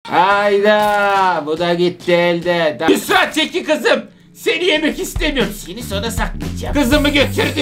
Hayda, bu da gitti elde. Yusra çeki kızım. Seni yemek istemiyorum. Seni sonra saklayacağım. Kızımı götürdü.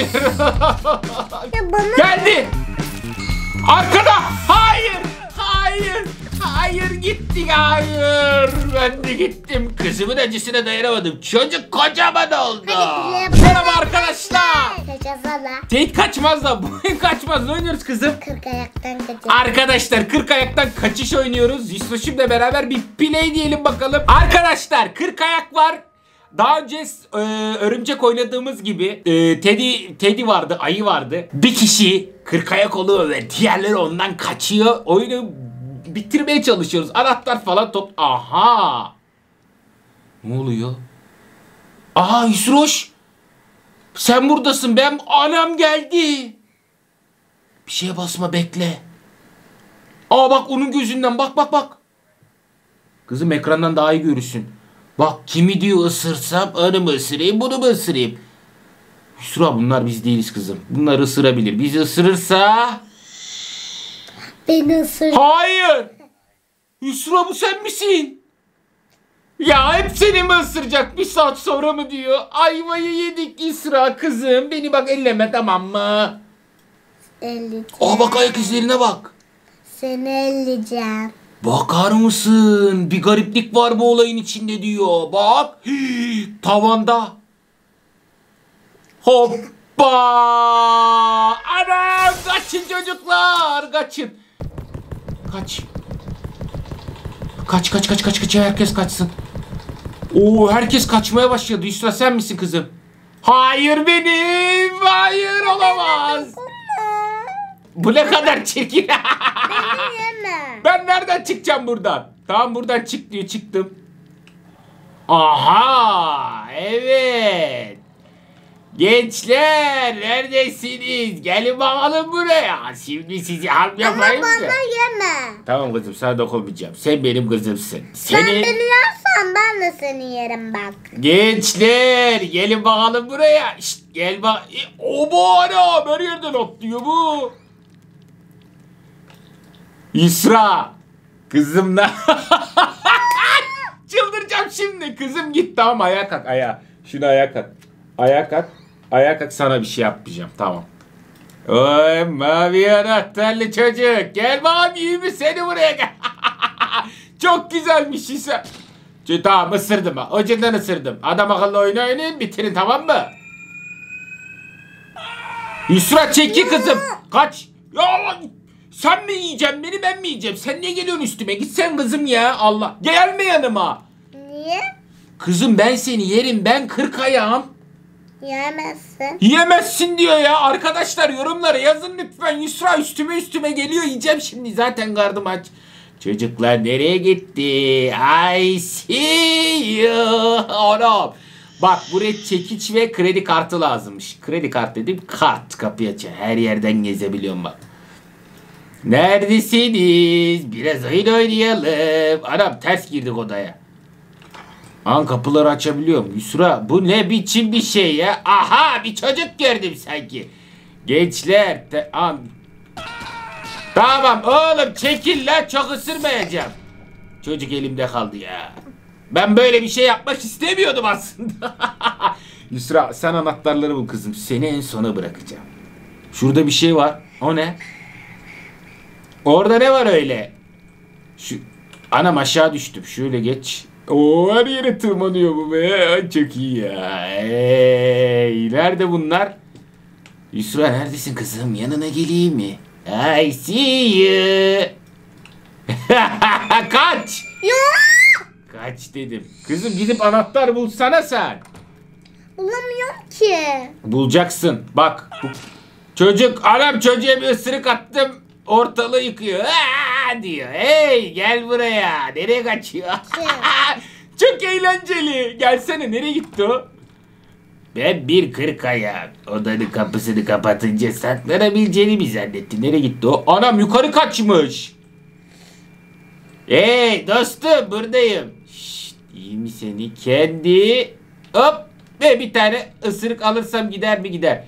Geldi. Arkada. Hayır. Hayır. Hayır gitti. Hayır. Ben de gittim. Kızımın acısına dayanamadım. Çocuk kocaman oldu. Merhaba arkadaşlar. Tek kaçmaz da boyun kaçmaz. Ne oynuyoruz kızım? 40 ayaktan kaçış. Arkadaşlar 40 ayaktan kaçış oynuyoruz. Yusuf'la beraber bir play diyelim bakalım. Arkadaşlar 40 ayak var. Daha önce örümcek oynadığımız gibi Teddy vardı, ayı vardı. Bir kişi 40 ayak oluyor ve diğerleri ondan kaçıyor. Oyunu bitirmeye çalışıyoruz. Anahtar falan Aha! Ne oluyor? Aha Yusroş! Sen buradasın. Anam geldi. Bir şeye basma, bekle. Bak onun gözünden bak. Kızım ekrandan daha iyi görürsün. Bak kimi diyor, ısırsam onu mu ısırayım, bunu mu ısırayım? Yusra bunlar biz değiliz kızım. Bunlar ısırabilir. Bizi ısırırsa... Beni ısır. Hayır. Yusra bu sen misin? Ya hep seni mi ısıracak, bir saat sonra mı diyor. Ayvayı yedik Yusra kızım. Beni bak elleme, tamam mı? Elleyeceğim. Bak ayak izlerine bak. Seni elleyeceğim. Bakar mısın? Bir gariplik var bu olayın içinde diyor. Bak. Tavanda. Hoppa. Anam kaçın çocuklar. Kaçın. Kaç. Herkes kaçsın. Herkes kaçmaya başladı. Yusra sen misin kızım? Hayır benim. Hayır olamaz. Bu ne kadar çirkin. Ben nereden çıkacağım buradan? Tamam buradan çık diyor, çıktım. Aha evet. Gençler neredesiniz? Gelin bakalım buraya. Şimdi sizi harp yapayım mı? Ama bana yeme. Tamam kızım, sana dokunmayacağım. Sen benim kızımsın. Sen beni yersen ben de seni yerim bak. Gençler gelin bakalım buraya. Şşt, gel bak. Bu adam her yerden atlıyor bu. İsra. Kızımla. Çıldıracağım şimdi. Kızım git, tamam ayağa kalk ayağa. Şunu ayağa kalk. Ayağa kalk, sana bir şey yapmayacağım, tamam. Oy mavi anahtarlı çocuk. Gel bakalım, iyi mi seni buraya gel. Çok güzelmiş İsa. Tamam ısırdım ha. Ucundan ısırdım. Adam akıllı oyunu oynayın, bitirin, tamam mı? Yusra çeki kızım. Kaç. Ya sen mi yiyeceksin beni, ben mi yiyeceğim? Sen niye geliyorsun üstüme? Git sen kızım ya, Allah. Gelme yanıma. Niye? Kızım ben seni yerim, ben 40 ayağım. Yiyemezsin. Yiyemezsin diyor ya. Arkadaşlar yorumlara yazın lütfen. Yusra üstüme geliyor, yiyeceğim şimdi, zaten karnım aç. Çocuklar nereye gitti? I see you. Oğlum. Bak buraya çekiç ve kredi kartı lazımmış. Kredi kart dedim, kart kapıyı açar. Her yerden gezebiliyorum bak. Neredesiniz? Biraz oyun oynayalım. Anam ters girdik odaya. Kapıları açabiliyorum. Yusra bu ne biçim bir şey ya? Aha bir çocuk gördüm sanki. Gençler. Tamam oğlum çekil lan, çok ısırmayacağım. Çocuk elimde kaldı ya. Ben böyle bir şey yapmak istemiyordum aslında. Yusra sen anahtarları bul kızım. Seni en sona bırakacağım. Şurada bir şey var. O ne? Orada ne var öyle? Anam aşağı düştüm. Şöyle geç. Her yere tırmanıyor bu be. Çok iyi ya. Hey, nerede bunlar? Yusra neredesin kızım? Yanına geleyim mi? I see you. Kaç. Kaç dedim. Kızım gidip anahtar bulsana sen. Bulamıyorum ki. Bulacaksın. Bak. Çocuk, anam çocuğa bir ısırık attım. Ortalığı yıkıyor. Diyor. Hey gel buraya. Nereye kaçıyor? Çok eğlenceli. Gelsene, nereye gitti o? Ben bir 40 ayağım. Odanın kapısını kapatınca saklanabileceğini mi zannettin? Nereye gitti o? Anam yukarı kaçmış. Hey dostum buradayım. Şşt, iyi mi seni kendi? Hop. Ve bir tane ısırık alırsam gider mi gider.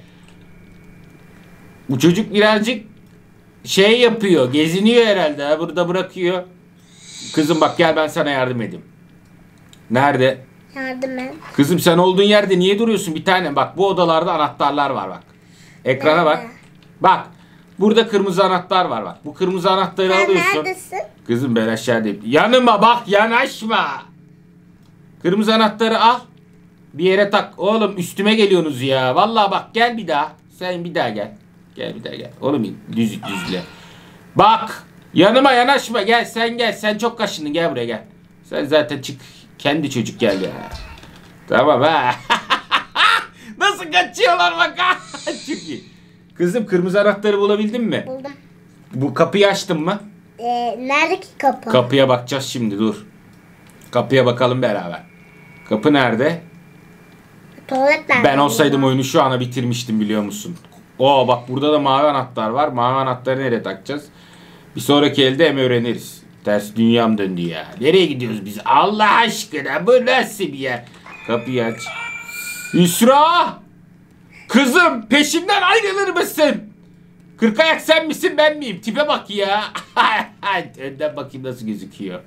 Bu çocuk birazcık şey yapıyor. Geziniyor herhalde. Burada bırakıyor. Kızım bak gel ben sana yardım edeyim. Nerede? Yardım et. Kızım sen olduğun yerde niye duruyorsun bir tane? Bak bu odalarda anahtarlar var bak. Ekrana bak. Nerede? Bak. Burada kırmızı anahtar var bak. Bu kırmızı anahtarı Sen alıyorsun. neredesin? Kızım ben aşağıdayım. Yanıma bak yanaşma. Kırmızı anahtarı al. Bir yere tak. Oğlum üstüme geliyorsunuz ya. Vallahi bak gel bir daha. Sen bir daha gel. Gel bir daha gel. Oğlum düzle. Bak. Yanıma yanaşma. Gel sen gel. Sen çok kaşındın. Gel buraya gel. Sen zaten çık. Kendi çocuk gel ya. Tamam ha. Nasıl kaçıyorlar bak ha. Çok iyi. Kızım kırmızı anahtarı bulabildin mi? Buldum. Bu kapıyı açtın mı? Neredeki kapı? Kapıya bakacağız şimdi dur. Kapıya bakalım beraber. Kapı nerede? Tuvalet nerede? Ben olsaydım oyunu şu ana bitirmiştim biliyor musun? Oo bak burada da mavi anahtar var. Mavi anahtarı nereye takacağız? Bir sonraki elde hem öğreniriz. Ters dünyam döndü ya. Nereye gidiyoruz biz? Allah aşkına bu nasıl bir yer? Kapıyı aç. Yusra! Kızım peşimden ayrılır mısın? Kırkayak sen misin ben miyim? Tipe bak ya. Önden bakayım nasıl gözüküyor.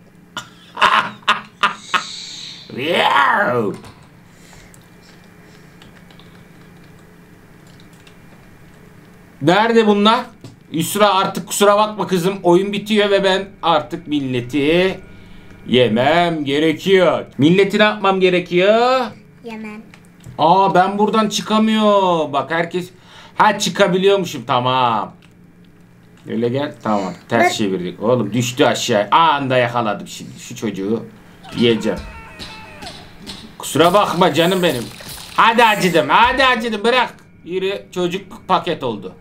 Nerede bunlar? Yusra artık kusura bakma kızım. Oyun bitiyor ve ben artık milleti yemem gerekiyor. Milleti ne yapmam gerekiyor? Yemem. Aa ben buradan çıkamıyor. Bak herkes... Ha çıkabiliyormuşum tamam. Öyle gel tamam. Ters çevirdik. Oğlum düştü aşağı. Anında yakaladım şimdi. Şu çocuğu yiyeceğim. Kusura bakma canım benim. Hadi acıdım. Hadi acıdım. Bırak. Yürü çocuk paket oldu.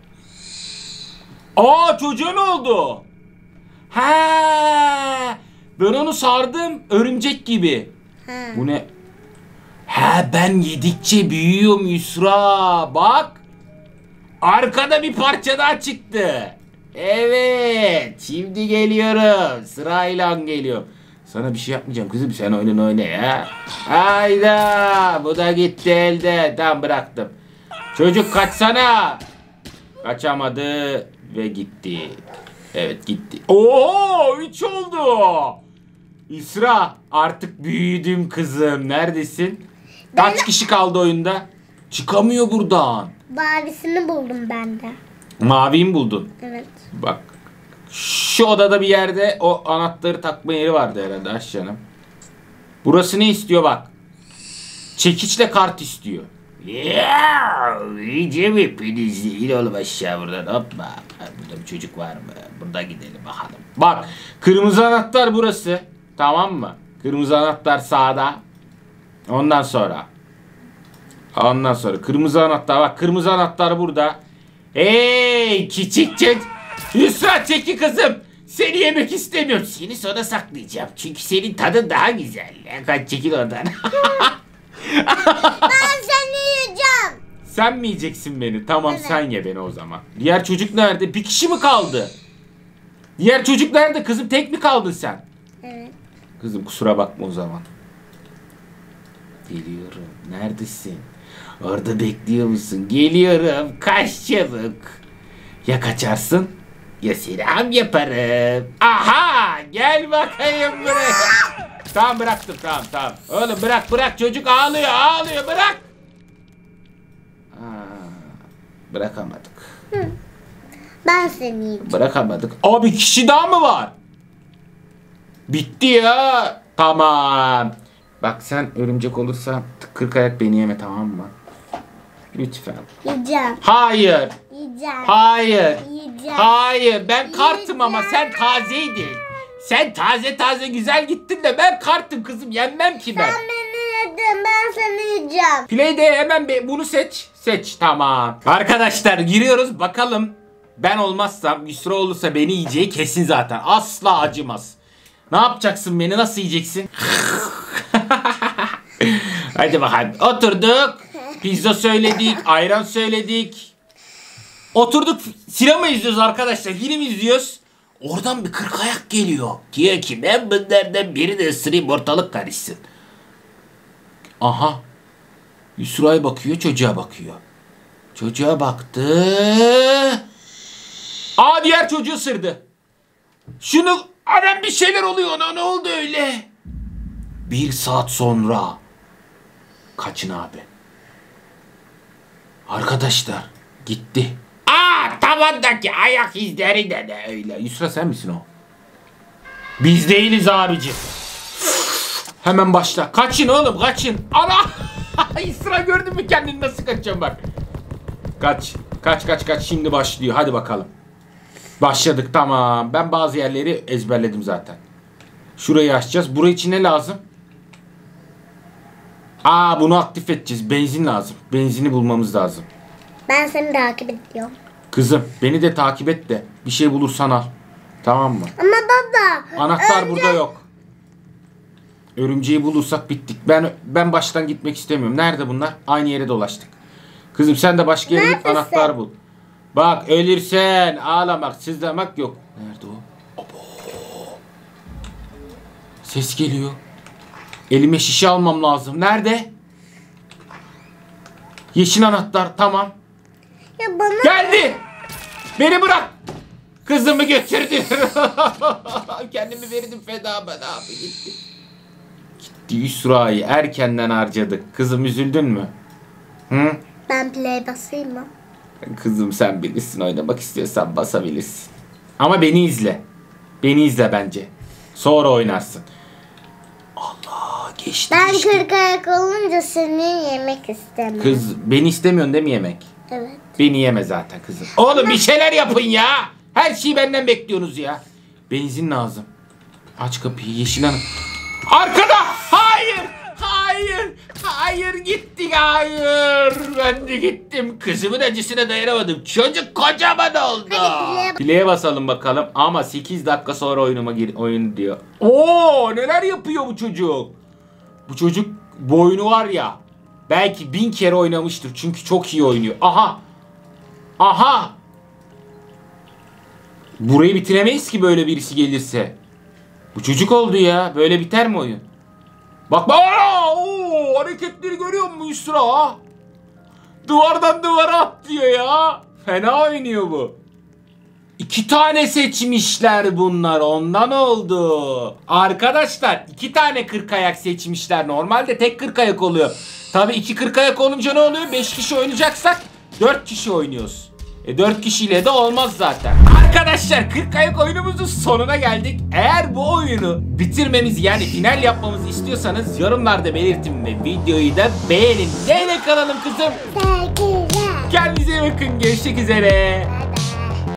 Aa çocuğa ne oldu? Ha, ben onu sardım. Örümcek gibi. Ha. Bu ne? Ha ben yedikçe büyüyorum Yusra. Bak. Arkada bir parça daha çıktı. Evet. Şimdi geliyorum. Sırayla geliyorum. Sana bir şey yapmayacağım kızım. Sen oyununu oyna ya. Hayda. Bu da gitti elde. Tamam bıraktım. Çocuk kaçsana. Kaçamadı. Ve gitti. Evet gitti. Oo 3 oldu. İsra artık büyüdüm kızım. Neredesin? Kaç kişi kaldı oyunda? Çıkamıyor buradan. Mavisini buldum ben de. Maviyi mi buldun? Evet. Bak. Şu odada bir yerde o anahtarı takma yeri vardı herhalde aşağıya. Burası ne istiyor bak. Çekiçle kart istiyor. Ya, iyice mi peniz değil oğlum aşağı buradan hoppa. Burada bir çocuk var mı? Burada gidelim bakalım. Bak kırmızı anahtar burası. Tamam mı? Kırmızı anahtar sağda. Ondan sonra kırmızı anahtar bak kırmızı anahtar burada. Hey küçük çocuk. Yusra çeki kızım. Seni yemek istemiyorum. Seni sona saklayacağım. Çünkü senin tadın daha güzel. Kaç çekil oradan. Ben seni yiyeceğim. Sen mi yiyeceksin beni? Tamam Evet. sen ye beni o zaman. Diğer çocuk nerede? Bir kişi mi kaldı? Diğer çocuk nerede kızım? Tek mi kaldın sen? Evet. Kızım kusura bakma o zaman. Geliyorum. Neredesin? Orada bekliyor musun? Geliyorum. Kaç çabuk. Ya kaçarsın ya selam yaparım. Aha! Gel bakayım buraya. Tamam bıraktım tamam. Oğlum bırak çocuk ağlıyor bırak. Bırakamadık. Ben seni yiyeceğim. Bırakamadık. Abi kişi daha mı var? Bitti ya. Tamam. Bak sen örümcek olursa 40 ayak beni yeme tamam mı? Lütfen. Yiyeceğim. Hayır. Yiyeceğim. Hayır. Yiyeceğim. Hayır. Ben kartım ama sen tazeydin. Sen taze güzel gittin de ben kartım kızım. Yenmem ki ben. Sen beni yedin. Ben seni yiyeceğim. Play'de hemen bunu seç. Seç tamam. Arkadaşlar giriyoruz bakalım. Ben olmazsam Yusra olursa beni yiyeceği kesin zaten. Asla acımaz. Ne yapacaksın beni nasıl yiyeceksin? Hadi bakalım. Oturduk. Pizza söyledik. Ayran söyledik. Oturduk. Sinema izliyoruz arkadaşlar. Film izliyoruz. Oradan bir 40 ayak geliyor. Diyor ki ben bunlardan birini ısırayım ortalık karışsın. Aha. Yusra'ya bakıyor çocuğa bakıyor. Çocuğa baktı. Aa diğer çocuğu ısırdı. Şunu Anam bir şeyler oluyor ona, ne oldu öyle? 1 saat sonra. Kaçın abi. Arkadaşlar gitti. Tavandaki ayak izleri de öyle. Yusra sen misin o? Biz değiliz abici. Hemen başla. Kaçın oğlum kaçın. Ana! Yusra gördün mü kendini nasıl kaçacağım bak. Kaç şimdi başlıyor. Hadi bakalım. Başladık tamam. Ben bazı yerleri ezberledim zaten. Şurayı açacağız. Buraya için ne lazım? Bunu aktif edeceğiz. Benzin lazım. Benzini bulmamız lazım. Ben seni takip ediyorum. Kızım beni de takip et de bir şey bulursan al. Tamam mı? Ama baba. Anahtar burada yok. Örümceği bulursak bittik. Ben baştan gitmek istemiyorum. Nerede bunlar? Aynı yere dolaştık. Kızım sen de başka yere git, anahtar bul. Bak ölürsen ağlamak, sızlamak yok. Nerede o? Abo. Ses geliyor. Elime şişe almam lazım. Nerede? Yeşil anahtar tamam. Ya bana... Geldi. Beni bırak. Kızımı götürdü. Kendimi verdim feda ben abi gitti. Gitti Yusra'yı erkenden harcadık. Kızım üzüldün mü? Hı? Ben play basayım mı? Kızım sen bilirsin, oynamak istiyorsan basabilirsin. Ama beni izle. Beni izle bence. Sonra oynarsın. Allah geçti. Ben geçti. 40 ayak olunca seni yemek istemem. Kız beni istemiyorsun değil mi yemek? Evet. Beni yeme zaten kızım. Oğlum bir şeyler yapın ya. Her şeyi benden bekliyorsunuz ya. Benzin lazım. Aç kapıyı yeşil hanım. Arkada. Hayır. Hayır gittik hayır. Ben de gittim. Kızımın acısına dayanamadım. Çocuk kocaman oldu. Hadi Play'e basalım bakalım. Ama 8 dakika sonra oyun diyor. Neler yapıyor bu çocuk. Bu çocuk bu oyunu var ya. Belki 1000 kere oynamıştır. Çünkü çok iyi oynuyor. Aha. Burayı bitiremeyiz ki böyle birisi gelirse. Bu çocuk oldu ya. Böyle biter mi oyun? Bak. Hareketleri görüyor musun Yusra? Duvardan duvara atlıyor ya. Fena oynuyor bu. 2 tane seçmişler bunlar. Ondan oldu. Arkadaşlar 2 tane 40 ayak seçmişler. Normalde tek 40 ayak oluyor. Tabii 2 40 ayak olunca ne oluyor? 5 kişi oynayacaksak 4 kişi oynuyoruz. 4 kişiyle de olmaz zaten. Arkadaşlar 40 ayak oyunumuzun sonuna geldik. Eğer bu oyunu bitirmemizi yani final yapmamızı istiyorsanız yorumlarda belirtin ve videoyu da beğenin. Neyle kalalım kızım? Güzel. Kendinize iyi bakın. Görüşmek üzere.